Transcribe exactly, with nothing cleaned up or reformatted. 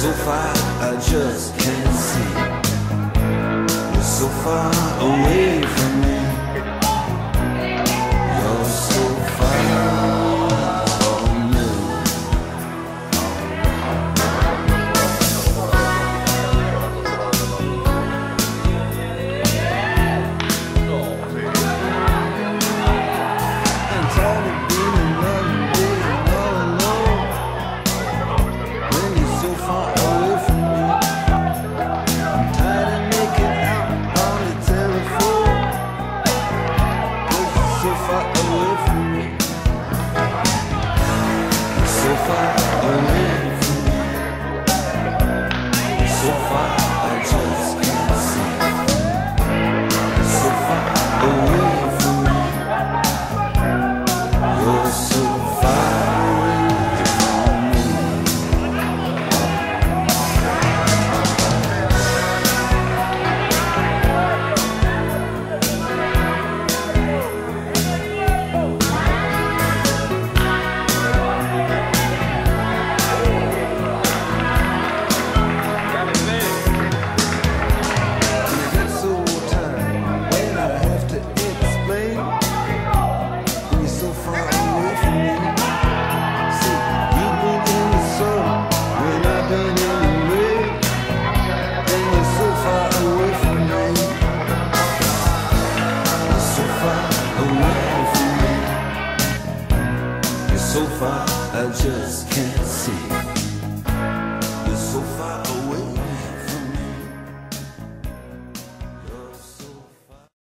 so far I just can't see. You're so far away from me. You're so far from me. I'm tired of being alone, being all alone. When you're so far away from me, I'm tired of making out on the telephone. 'Cause you're so far away from me. You're so far away from me. You're so far I just can't see. You're so far away from me. You're so far away from me. It gets so tired when I have to explain. When you're so far away from me. See, you've been in the sun when I've been in the rain. And you're so far away from me. You're so far away from me. You're so far I just can't see.